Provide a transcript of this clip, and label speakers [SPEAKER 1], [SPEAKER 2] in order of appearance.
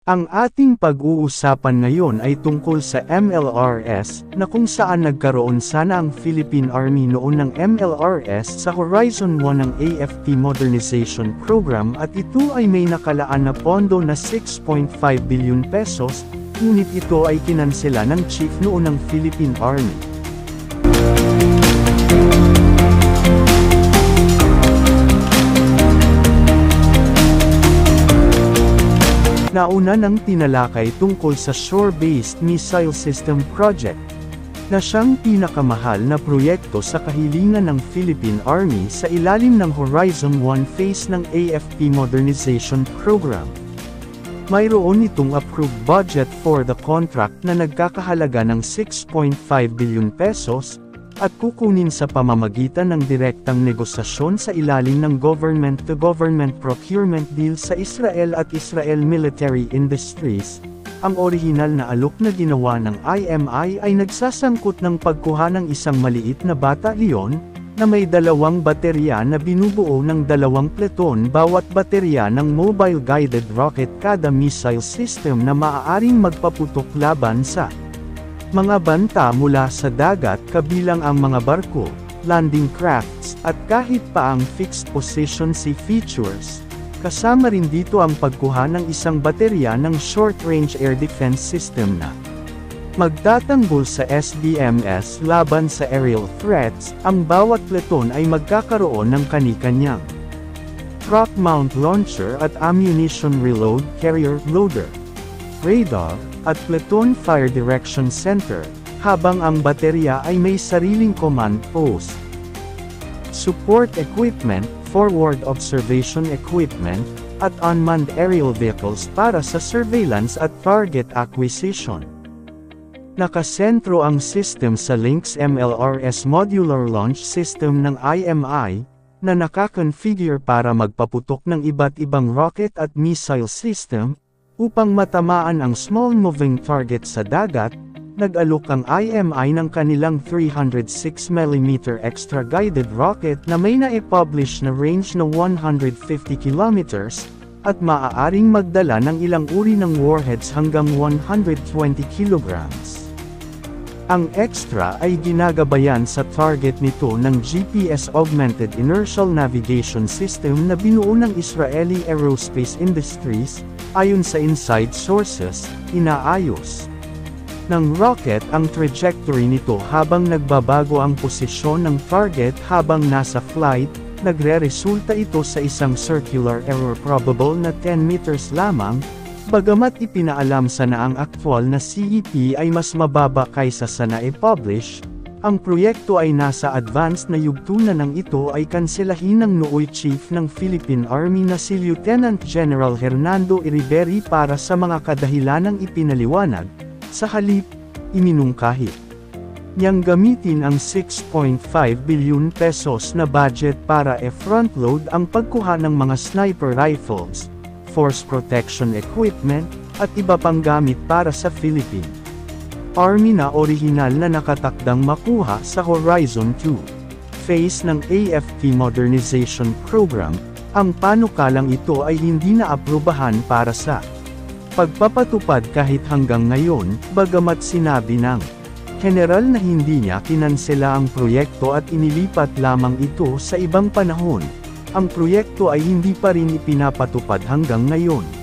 [SPEAKER 1] Ang ating pag-uusapan ngayon ay tungkol sa MLRS, na kung saan nagkaroon sana ang Philippine Army noon ng MLRS sa Horizon 1 ng AFP Modernization Program at ito ay may nakalaan na pondo na 6.5 billion pesos, ngunit ito ay kinansela ng chief noon ng Philippine Army. Nauna nang tinalakay tungkol sa Shore-Based Missile System Project, na siyang pinakamahal na proyekto sa kahilingan ng Philippine Army sa ilalim ng Horizon 1 phase ng AFP Modernization Program. Mayroon itong approved budget for the contract na nagkakahalaga ng 6.5 billion pesos, at kukunin sa pamamagitan ng direktang negosasyon sa ilalim ng government-to-government procurement deal sa Israel at Israel Military Industries. Ang orihinal na alok na ginawa ng IMI ay nagsasangkot ng pagkuha ng isang maliit na batalyon, na may 2 baterya na binubuo ng 2 pleton bawat baterya ng Mobile Guided Rocket kada missile system na maaaring magpaputok laban sa mga banta mula sa dagat kabilang ang mga barko, landing crafts, at kahit pa ang fixed position sea features. Kasama rin dito ang pagkuha ng isang baterya ng short-range air defense system na magtatanggol sa SBMS laban sa aerial threats. Ang bawat pleton ay magkakaroon ng kani-kanyang truck mount launcher at ammunition reload carrier loader, radar, at Platoon Fire Direction Center, habang ang baterya ay may sariling command post. Support equipment, forward observation equipment, at unmanned aerial vehicles para sa surveillance at target acquisition. Nakasentro ang system sa Lynx MLRS Modular Launch System ng IMI, na nakakonfigure para magpaputok ng iba't ibang rocket at missile system, upang matamaan ang small moving target sa dagat. Nag-alok ang IMI ng kanilang 306mm extra guided rocket na may na-publish na range na 150 kilometers, at maaaring magdala ng ilang uri ng warheads hanggang 120 kilograms. Ang extra ay ginagabayan sa target nito ng GPS Augmented Inertial Navigation System na binuo ng Israeli Aerospace Industries. Ayon sa inside sources, inaayos ng rocket ang trajectory nito habang nagbabago ang posisyon ng target habang nasa flight. Nagre-resulta ito sa isang circular error probable na 10 meters lamang, bagamat ipinaalam sa na ang aktwal na CEP ay mas mababa kaysa sa na-publish. Ang proyekto ay nasa advanced na yugto na nang ito ay kanselahin ng nooy Chief ng Philippine Army na si Lieutenant General Hernando Iriberi para sa mga kadahilanang ipinaliwanag. Sa halip, iminungkahi niyang gamitin ang 6.5 billion pesos na budget para e-frontload ang pagkuha ng mga sniper rifles, force protection equipment, at iba pang gamit para sa Philippine Army na orihinal na nakatakdang makuha sa Horizon 2 phase ng AFP Modernization Program. Ang panukalang ito ay hindi na-aprubahan para sa pagpapatupad kahit hanggang ngayon, bagamat sinabi ng general na hindi niya kinansela ang proyekto at inilipat lamang ito sa ibang panahon. Ang proyekto ay hindi pa rin ipinapatupad hanggang ngayon.